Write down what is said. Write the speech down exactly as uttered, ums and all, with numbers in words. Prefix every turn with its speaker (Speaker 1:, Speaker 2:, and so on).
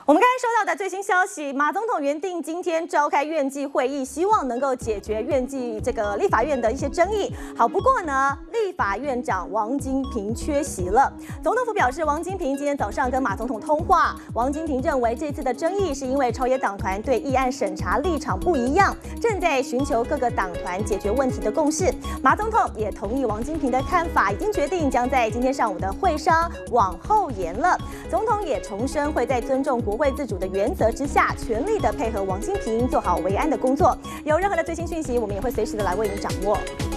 Speaker 1: 我们刚才收到的最新消息，马总统原定今天召开院际会议，希望能够解决院际这个立法院的一些争议。好，不过呢，立法院长王金平缺席了。总统府表示，王金平今天早上跟马总统通话，王金平认为这次的争议是因为朝野党团对议案审查立场不一样，正在寻求各个党团解决问题的共识。马总统也同意王金平的看法，已经决定将在今天上午的会商往后延了。总统也重申会在尊重国会自主的原则之下，全力的配合王金平做好维安的工作。有任何的最新讯息，我们也会随时的来为您掌握。